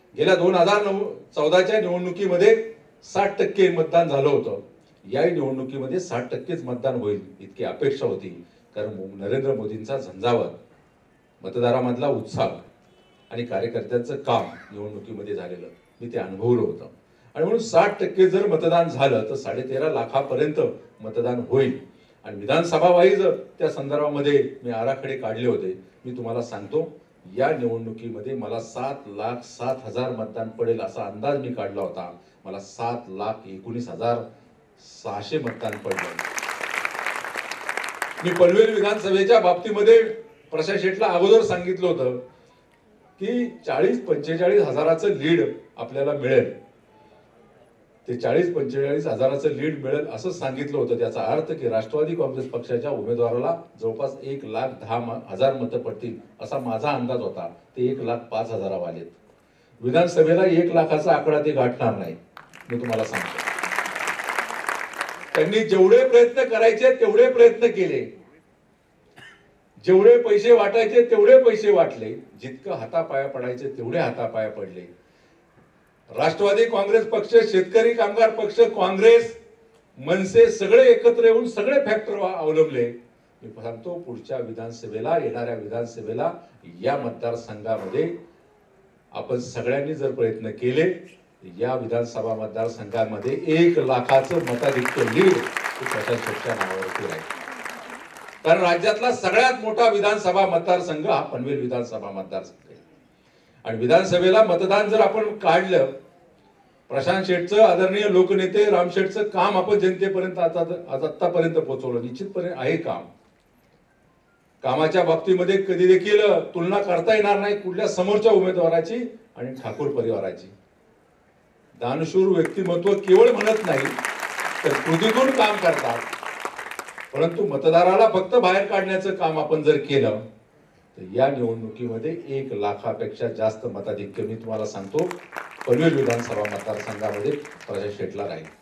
गेल्या 2014च्या निवडणुकीमध्ये 60% मतदान झालं होतं. या निवडणुकीमध्ये 60%च मतदान होईल इतकी अपेक्षा होती, कारण नरेंद्र मोदींचा झंझावात, मतदारामधला उत्साह आणि कार्यकर्त्यांचं काम निवडणुकीमध्ये झालेलं मी ते अनुभवलं होतं. आणि म्हणून 60% जर मतदान झालं तर 13.5 लाखापर्यंत मतदान होईल. आणि विधानसभा वाईज त्या संदर्भामध्ये मी आराखडे काढले होते. मी तुम्हाला सांगतो, या निवडणुकीमध्ये मला 7,07,000 मतदान पडेल असा अंदाज मी काढला होता. मला 7,19,600 मतदान पडलं. मी पनवेल विधानसभेच्या बाबतीमध्ये प्रशांत शेटला अगोदर सांगितलं होतं की 40-45 हजाराचं लीड आपल्याला मिळेल. ते 40-45 हजाराचं लीड मिळेल असं सांगितलं होतं. त्याचा अर्थ की राष्ट्रवादी काँग्रेस पक्षाच्या उमेदवाराला जवळपास 1,10,000 मतं पडतील असा माझा अंदाज होता. ते 1,05,000 आलेत. विधानसभेला 1 लाखाचा आकडा ते गाठणार नाही, मी तुम्हाला सांगतो. त्यांनी जेवढे प्रयत्न करायचे तेवढे प्रयत्न केले, जेवढे पैसे वाटायचे तेवढे पैसे वाटले, जितकं हातापाया पडायचे तेवढे हातापाया पडले. राष्ट्रवादी काँग्रेस पक्ष, शेतकरी कामगार पक्ष, काँग्रेस, मनसे सगळे एकत्र येऊन सगळे फॅक्टर अवलंबले. मी सांगतो, पुढच्या विधानसभेला, येणाऱ्या विधानसभेला या मतदारसंघामध्ये आपण सगळ्यांनी जर प्रयत्न केले, या विधानसभा मतदारसंघामध्ये 1 लाखाचं मताधिक्य लीड प्रशांत शेटच्या नावावरती राहील. कारण राज्यातला सगळ्यात मोठा विधानसभा मतदारसंघ हा पनवेल विधानसभा मतदारसंघ आहे. आणि विधानसभेला मतदान जर आपण काढलं, प्रशांत शेटचं, आदरणीय लोकनेते राम शेटचं काम आपण जनतेपर्यंत आतापर्यंत पोहोचवलं. निश्चितपणे आहे काम. कामाच्या बाबतीमध्ये कधी देखील तुलना करता येणार नाही कुठल्या समोरच्या उमेदवाराची आणि ठाकूर परिवाराची. दानशूर व्यक्तिमत्व केवळ म्हणत नाही तर कृतीतून काम करतात. परंतु मतदाराला फक्त बाहेर काढण्याचं काम आपण जर केलं तर या निवडणुकीमध्ये 1 लाखापेक्षा जास्त मताधिक्य मी तुम्हाला सांगतो पनवेल विधानसभा मतदारसंघामध्ये प्रशांत शेटला राहील.